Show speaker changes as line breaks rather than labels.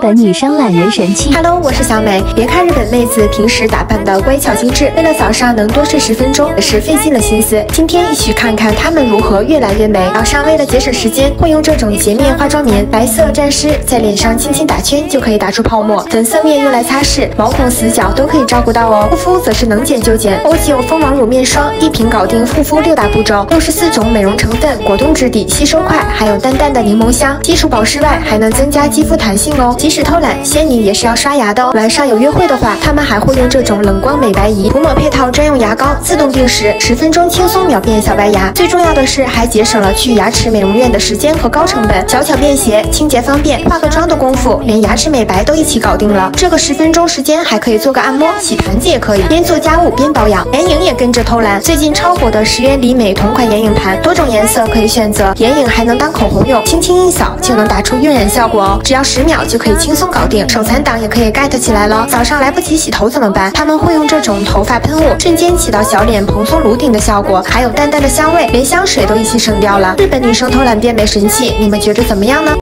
本女生懒人神器。
Hello， 我是小美。别看日本妹子平时打扮的乖巧精致，为了早上能多睡10分钟，也是费尽了心思。今天一起看看她们如何越来越美。早上为了节省时间，会用这种洁面化妆棉，白色沾湿，在脸上轻轻打圈就可以打出泡沫。粉色面用来擦拭，毛孔死角都可以照顾到哦。护肤则是能减就减，欧吉欧蜂王乳面霜一瓶搞定护肤6大步骤，64种美容成分，果冻质地，吸收快，还有淡淡的柠檬香，基础保湿外还能增加肌肤弹性哦。即使偷懒，仙女也是要刷牙的哦。晚上有约会的话，他们还会用这种冷光美白仪，涂抹配套专用牙膏，自动定时，10分钟轻松秒变小白牙。最重要的是，还节省了去牙齿美容院的时间和高成本，小巧便携，清洁方便，化个妆的功夫，连牙齿美白都一起搞定了。这个10分钟时间还可以做个按摩，洗盘子也可以，边做家务边保养。眼影也跟着偷懒，最近超火的10元里美同款眼影盘，多种颜色可以选择，眼影还能当口红用，轻轻一扫就能打出晕人效果哦，只要10秒就可以轻松搞定。手残党也可以 get 起来了。早上来不及洗头怎么办？他们会用这种头发喷雾，瞬间起到小脸蓬松颅顶的效果，还有淡淡的香味，连香水都一起省掉了。日本女生偷懒变美神器，你们觉得怎么样呢？